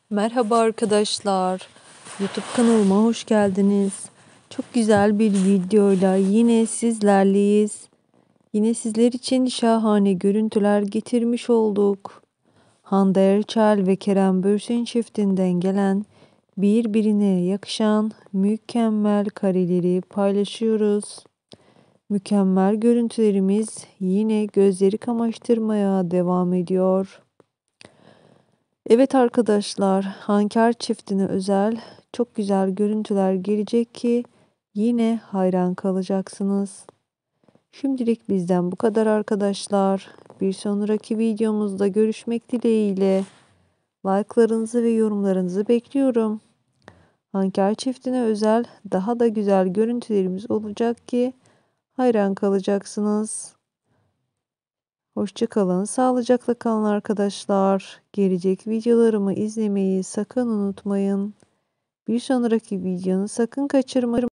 Merhaba arkadaşlar. YouTube kanalıma hoş geldiniz. Çok güzel bir videoyla yine sizlerleyiz. Yine sizler için şahane görüntüler getirmiş olduk. Hande Erçel ve Kerem Bürsin çiftinden gelen birbirine yakışan mükemmel kareleri paylaşıyoruz. Mükemmel görüntülerimiz yine gözleri kamaştırmaya devam ediyor. Evet arkadaşlar, Hanker çiftine özel çok güzel görüntüler gelecek ki yine hayran kalacaksınız. Şimdilik bizden bu kadar arkadaşlar. Bir sonraki videomuzda görüşmek dileğiyle. Like'larınızı ve yorumlarınızı bekliyorum. Hanker çiftine özel daha da güzel görüntülerimiz olacak ki hayran kalacaksınız. Hoşça kalın, sağlıcakla kalın arkadaşlar. Gelecek videolarımı izlemeyi sakın unutmayın. Bir sonraki videonu sakın kaçırmayın.